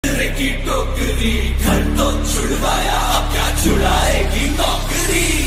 की टोकरी घर तो छुड़वाया, अब क्या छुड़ाएगी नौकरी।